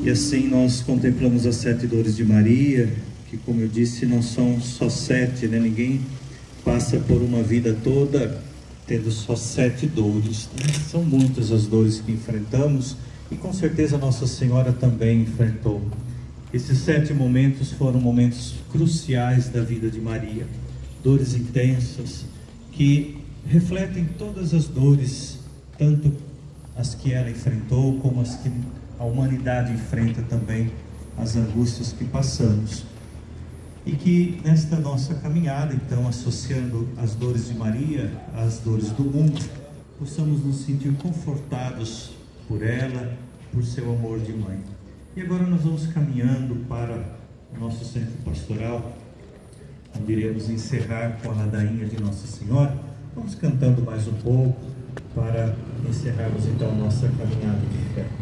E assim nós contemplamos as 7 dores de Maria, que, como eu disse, não são só 7, né? Ninguém passa por uma vida toda tendo só 7 dores, né? São muitas as dores que enfrentamos, e com certeza Nossa Senhora também enfrentou. Esses 7 momentos foram momentos cruciais da vida de Maria, dores intensas que refletem todas as dores, tanto as que ela enfrentou como as que a humanidade enfrenta também, as angústias que passamos. E que nesta nossa caminhada, então, associando as dores de Maria às dores do mundo, possamos nos sentir confortados por ela, por seu amor de mãe. E agora nós vamos caminhando para o nosso centro pastoral, onde iremos encerrar com a ladainha de Nossa Senhora. Vamos cantando mais um pouco para encerrarmos então a nossa caminhada de fé.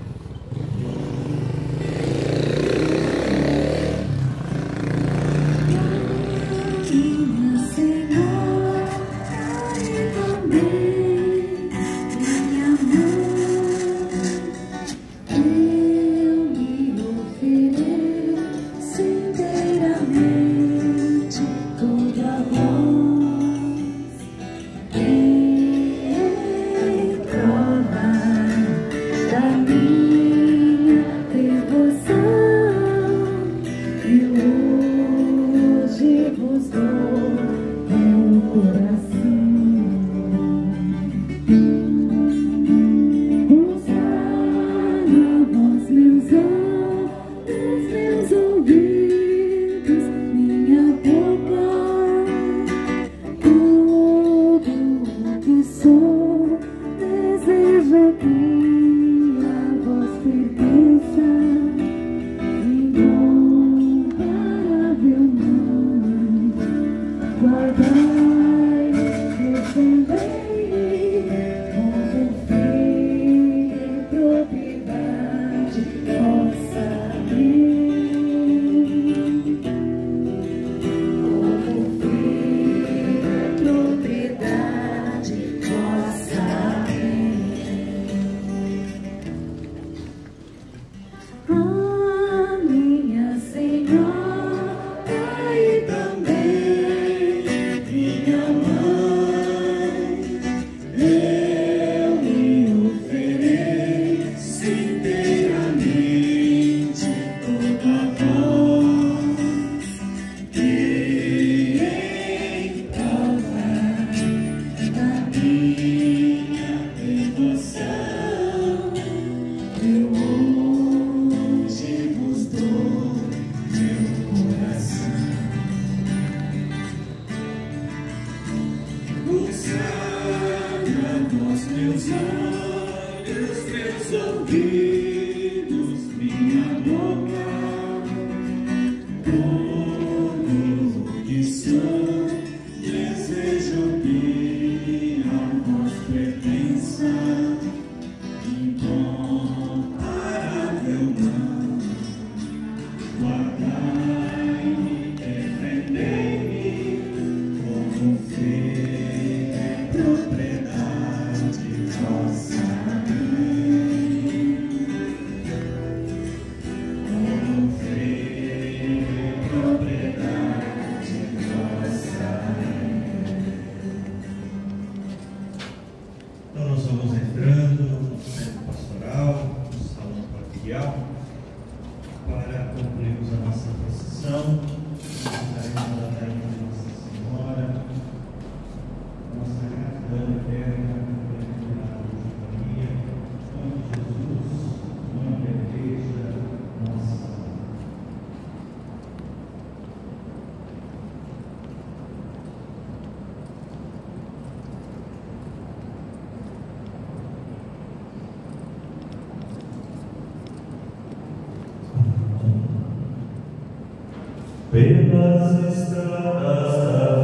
Pelas estradas da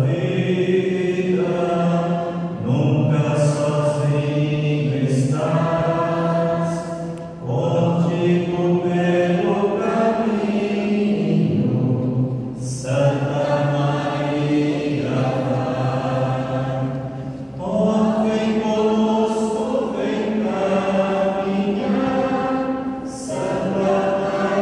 vida, nunca sozinho estás, contigo pelo caminho, Santa Maria vai. Ó, vem conosco, vem caminhar, Santa Maria.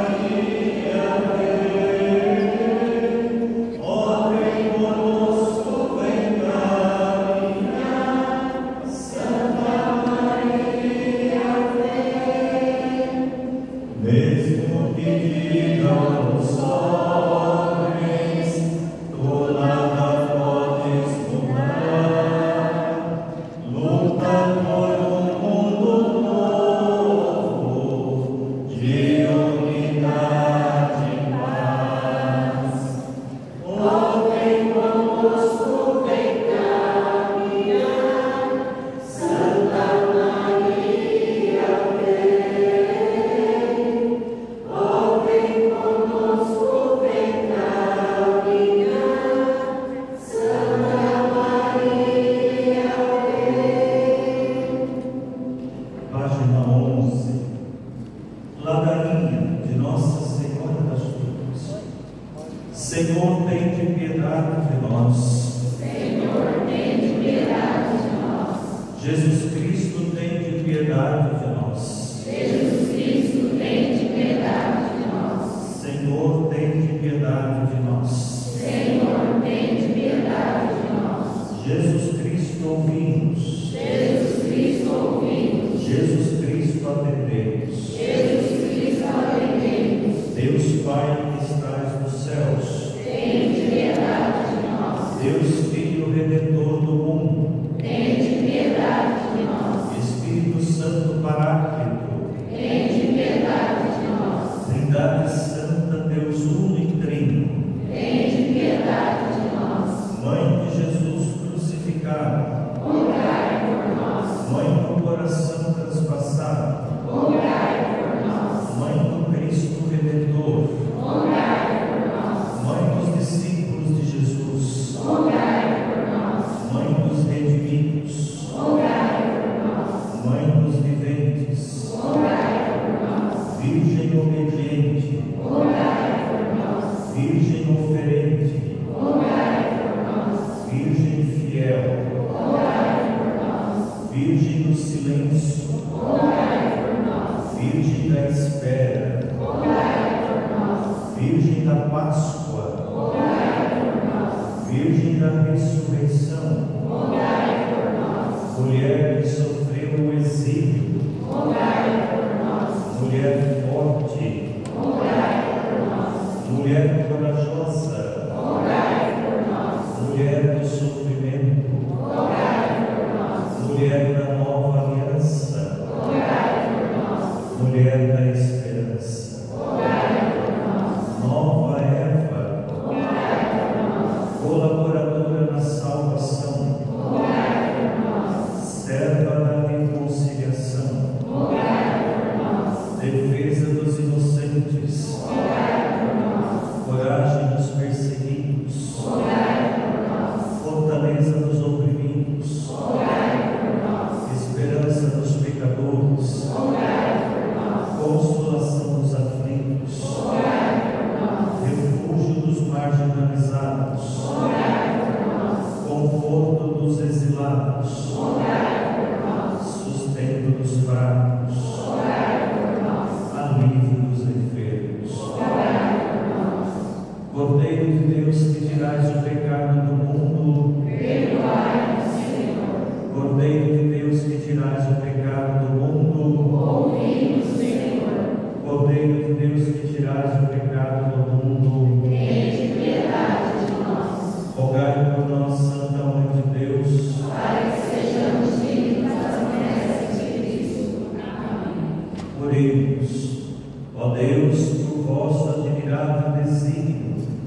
Jesus Cristo, tem de piedade de nós. Jesus Cristo, tem de piedade de nós. Senhor, tem de piedade de nós. Senhor, tem de piedade de nós. Jesus Cristo, ouvimos. Jesus Cristo, ouvimos. Jesus Cristo, atendemos. Jesus Cristo, atendemos. Deus Pai que estás nos céus, Tem de piedade de nós. Deus Filho Redentor do mundo, Tem de piedade de nós. Espírito Santo Paráclito, Tem de piedade de nós. Trindade Santa, Deus uno e trino, Tem de piedade de nós. Mãe de Jesus crucificado, Rogai por nós. Mãe do coração transpassado, Rogai por nós. Mãe do Cristo Redentor, Rogai por nós. Mãe dos discípulos de Jesus, Rogai por nós. Mãe dos redimidos, Rogai por nós. Mãe dos viventes, Rogai por nós. Virgem obediente, Rogai por nós. Virgem oferente, Rogai por nós. Virgem fiel, Rogai por nós. Virgem do silêncio, Rogai por nós. Virgem da espera, Rogai por nós. Virgem da Páscoa, Rogai por nós. Virgem da ressurreição, Rogai por nós. mulher que sofreu o exílio, Rogai por nós. mulher forte, Rogai por nós. mulher corajosa, Rogai por nós. mulher do sofrimento, Rogai por nós. mulher da nova aliança, Rogai por nós. mulher da esperança, Rogai por nós. nova Eva, Rogai por nós. colaboradora na salvação, Rogai por nós. serva da reconciliação, Rogai por nós. defesa dos inocentes, Rogai por nós. coragem dos perseguidos, Rogai por nós. fortaleza dos oprimidos, Rogai por nós. esperança dos pecadores, Rogai por nós. consolação dos aflitos, Rogai por nós. refúgio dos marginalizados, Rogai por nós. conforto dos exilados, Rogai por nós. sustento dos fracos, Rogai por nós. alívio dos enfermos. Rogai por nós. Cordeiro de Deus que tirais o pecado do mundo, Perdoai-nos, Senhor. Cordeiro de Deus que tirais o pecado do mundo, Ouvi-nos, Senhor. Cordeiro de Deus que tirais o pecado do mundo, Tende piedade de nós, rogai por nós, Santa Mãe de Deus, para que sejamos dignos das promessas de Cristo. Amém. oremos. Ó Deus, que o vosso admirável desígnio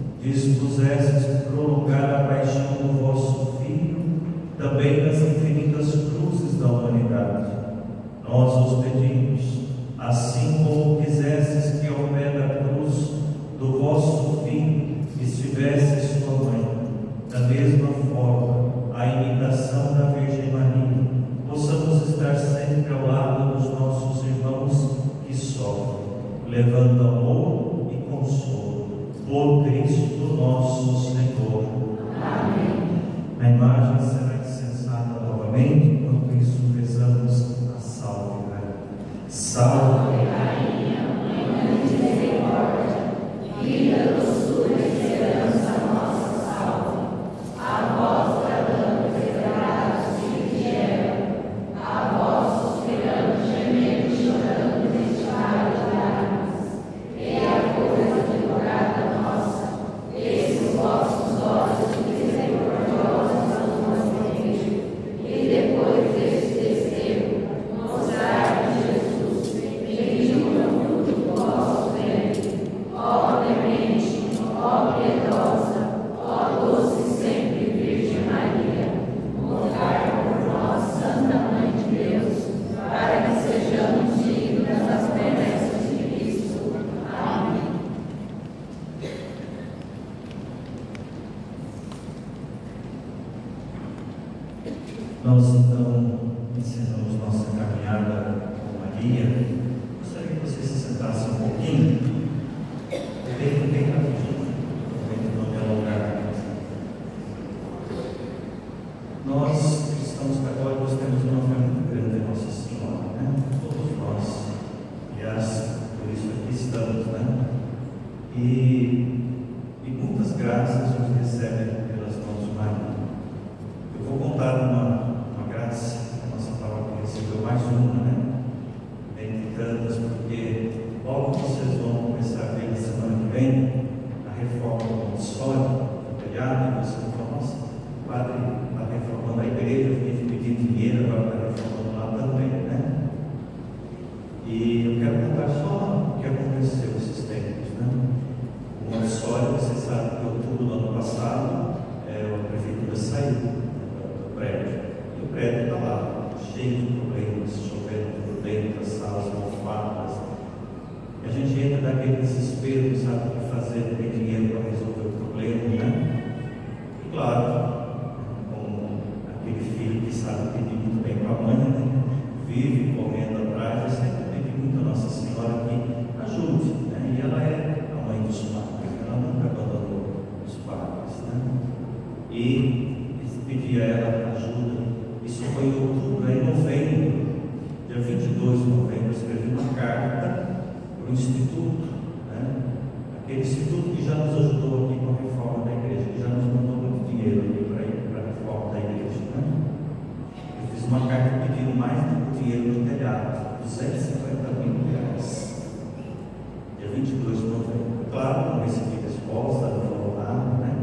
dispusestes prolongar a paixão do vosso Filho, também nas infinitas cruzes da humanidade. Nós os pedimos, assim como quisestes que ao pé da cruz do vosso Filho estivesse sua mãe, da mesma forma, a imitação da Virgem Maria, possamos estar sempre ao lado dos nossos irmãos que sofrem, levando amor e consolo, por Cristo nosso Senhor. Amém. A imagem será incensada novamente, enquanto isso rezamos a Salve Rainha. Salve Rainha, Mãe da misericórdia, vida, doçura e esperança nossa, salve. A vós bradamos, desesperados filhos de Eva, a vós suspiramos, gemendo, chorando neste vale de lágrimas. E a coisa advogada nossa, esse os vossos olhos misericordiosos nos concedei, e depois deste desterro, mostrai-nos Jesus, mais uma, né? Entre tantas, porque logo vocês vão começar a ver na semana que vem a reforma do Montessori, do telhado, e você fala, nossa, o padre está reformando a igreja, eu fiquei pedindo dinheiro, agora está reformando lá também, né? E eu quero contar só o que aconteceu esses tempos, né? O Montessori, vocês sabem que em outubro do ano passado, a prefeitura saiu do prédio, e o prédio está lá, cheio de problemas, chovendo por dentro das salas mofadas. E a gente entra naquele desespero, não sabe o que fazer, não tem dinheiro para resolver o problema, né? E claro, como aquele filho que sabe pedir muito bem para a mãe, né? Vive correndo atrás, eu sempre pedi muito a Nossa Senhora que ajude, né? E ela é a mãe dos padres, ela nunca abandonou os padres, né? E pedi a ela ajuda. Isso foi em outubro, em novembro, dia 22 de novembro, eu escrevi uma carta para o Instituto, né? Aquele Instituto que já nos ajudou aqui com a reforma da igreja, que já nos mandou muito dinheiro aqui para a reforma da igreja, né? Eu fiz uma carta pedindo mais dinheiro no telhado, 250 mil reais, dia 22 de novembro. Claro, não recebi resposta, não falou nada, né?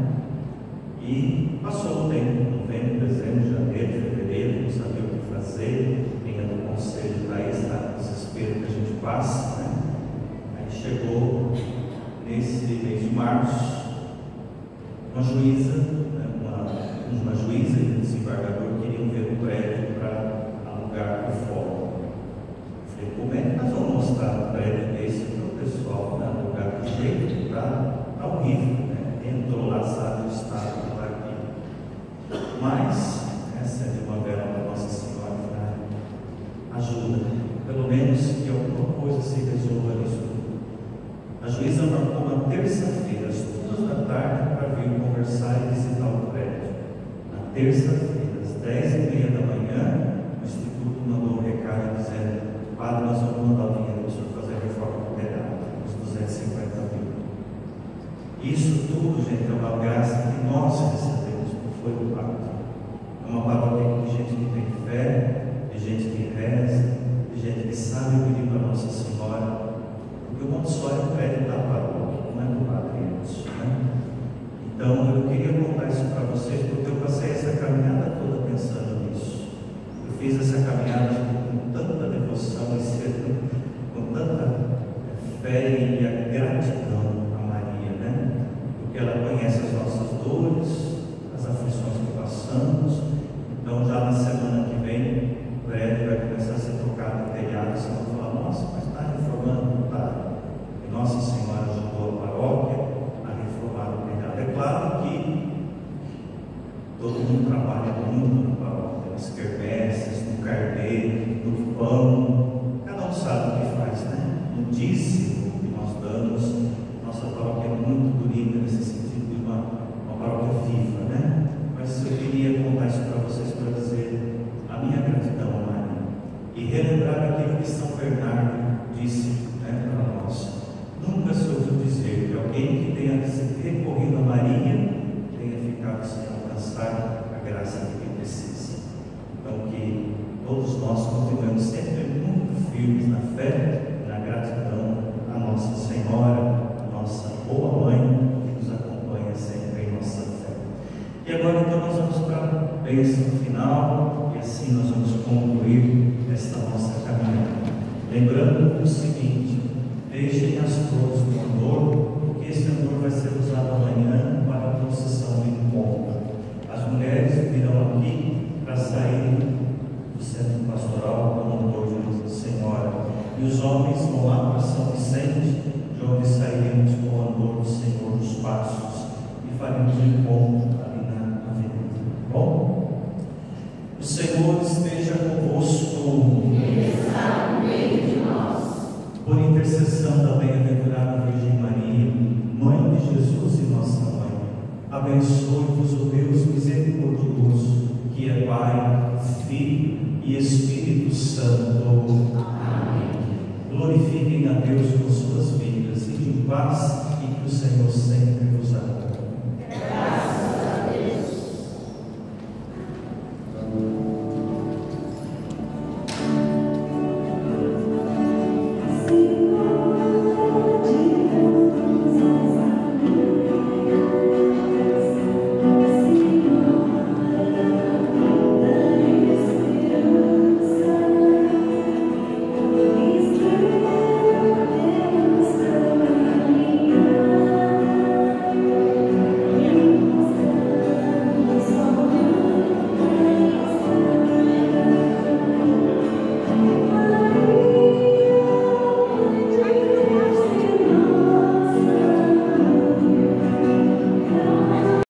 E passou o tempo, novembro, dezembro, janeiro, fevereiro, não sabia o que fazer, vinha do conselho da está desespero que a gente passa, né? Aí chegou nesse mês de março, uma juíza, né? uma juíza e um desembargador queriam ver o prédio para alugar por fora. Eu falei, como é que nós vamos mostrar um prédio desse para o pessoal, né? Alugar de jeito que está horrível, né? Entrou lá, sabe o estado que está aqui. Mas essa é de uma vela da Nossa Senhora, né? Ajuda, pelo menos que alguma coisa se resolva nisso. A juíza marcou uma terça-feira, às 2 da tarde, para vir conversar e visitar o prédio. Na terça-feira, às 10h30 da manhã, o Instituto mandou um recado dizendo: padre, nós vamos mandar o dinheiro para o senhor fazer a reforma do telhado, os 250 mil. Isso tudo, gente, é uma graça que nós recebemos, não foi do padre. É uma palavra de gente que tem fé, de gente que reza, de gente que sabe pedir para Nossa Senhora. Porque o Montessori é um prédio da paróquia, não é do padre Edson, né? Então eu queria contar isso para vocês, porque eu passei essa caminhada toda pensando nisso. Eu fiz essa caminhada com tanta devoção, com tanta fé e a gratidão a Maria, né? Porque ela conhece as nossas dores, as aflições que passamos. Então já na semana que vem o prédio vai começar a ser trocado em telhado. Você vai falar, nossa, mas está reformando? Não está. E Nossa Senhora ajudou a paróquia a reformar o telhado. É claro que todo mundo trabalha muito na paróquia, nas quermesses, no carneiro, no pão. Cada um sabe o que faz, né? No dízimo que nós damos. Nossa paróquia é muito bonita nesse sentido de uma paróquia viva, né? Mas eu queria contar isso para vocês, para dizer a minha gratidão a Maria e relembrar aquilo que São Bernardo disse, né, para nós. Nunca se ouviu dizer que alguém que tenha recorrido a Maria tenha ficado sem alcançar a graça que precisa. Então que todos nós continuemos sempre muito firmes na fé e na gratidão à Nossa Senhora, a nossa boa mãe, que nos acompanha sempre em nossa fé. E agora então nós vamos para a bênção final, e assim nós vamos concluir esta nossa caminhada. Lembrando o seguinte: deixem as flores do andor, porque esse andor vai ser usado amanhã para a procissão do encontro. As mulheres virão aqui para sair do centro pastoral com o andor de Nossa Senhora, e os homens vão lá para São Vicente, de onde sairemos com o andor do Senhor dos Passos e faremos o encontro ali na avenida. Bom? O Senhor esteja convosco. Ele está no meio de nós. Por intercessão da bem-aventurada Virgem Maria, Mãe de Jesus e nossa Mãe, abençoe-vos o Deus misericordioso, que é Pai, Filho e Espírito Santo. Amém. Glorifiquem a Deus com suas vidas e de paz, e que o Senhor sempre vos acompanhe.